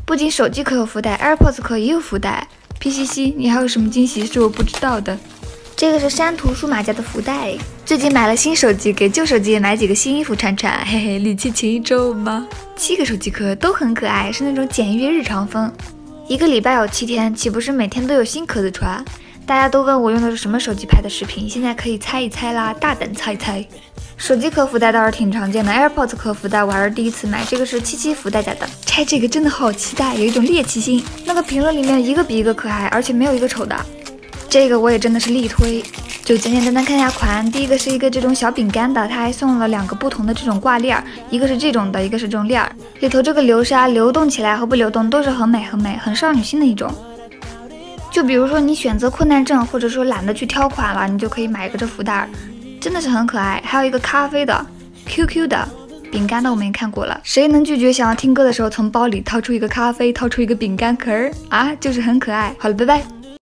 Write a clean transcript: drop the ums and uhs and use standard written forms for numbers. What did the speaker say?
不仅手机壳有福袋 ，AirPods 壳也有福袋。皮西西，你还有什么惊喜是我不知道的？这个是山图数码家的福袋，最近买了新手机，给旧手机也买几个新衣服穿穿，嘿嘿，力气勤一周吗？7个手机壳都很可爱，是那种简约日常风。1个礼拜有7天，岂不是每天都有新壳子穿？大家都问我用的是什么手机拍的视频，现在可以猜一猜啦，大胆猜一猜。手机壳福袋倒是挺常见的 ，AirPods 壳福袋我还是第一次买，这个是77福袋家的，拆这个真的好期待，有一种猎奇心。那个评论里面一个比一个可爱，而且没有一个丑的。这个我也真的是力推，就简简单单看一下款。第一个是一个这种小饼干的，它还送了2个不同的这种挂链，一个是这种的，一个是这种链儿。里头这个流沙流动起来和不流动都是很美很美，很少女心的一种。就比如说你选择困难症，或者说懒得去挑款了，你就可以买一个这福袋，真的是很可爱。还有一个咖啡的 QQ 的饼干的我们也看过了，谁能拒绝想要听歌的时候从包里掏出一个咖啡，掏出一个饼干壳儿啊，就是很可爱。好了，拜拜。